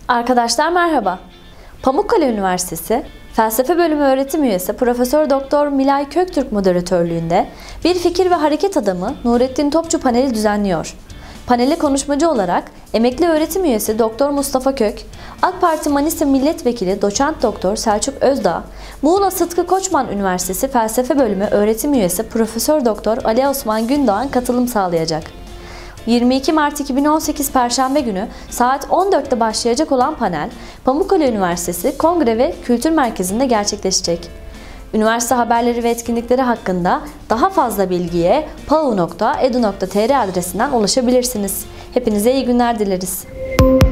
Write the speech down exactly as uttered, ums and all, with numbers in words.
Arkadaşlar merhaba. Pamukkale Üniversitesi Felsefe Bölümü öğretim üyesi Profesör Doktor Milay Köktürk moderatörlüğünde bir fikir ve hareket adamı Nurettin Topçu paneli düzenliyor. Panele konuşmacı olarak emekli öğretim üyesi Doktor Mustafa Kök, AK Parti Manisa Milletvekili Doçent Doktor Selçuk Özdağ, Muğla Sıtkı Koçman Üniversitesi Felsefe Bölümü öğretim üyesi Profesör Doktor Ali Osman Gündoğan katılım sağlayacak. yirmi iki Mart iki bin on sekiz Perşembe günü saat on dörtte başlayacak olan panel, Pamukkale Üniversitesi Kongre ve Kültür Merkezi'nde gerçekleşecek. Üniversite haberleri ve etkinlikleri hakkında daha fazla bilgiye pau nokta edu nokta tr adresinden ulaşabilirsiniz. Hepinize iyi günler dileriz.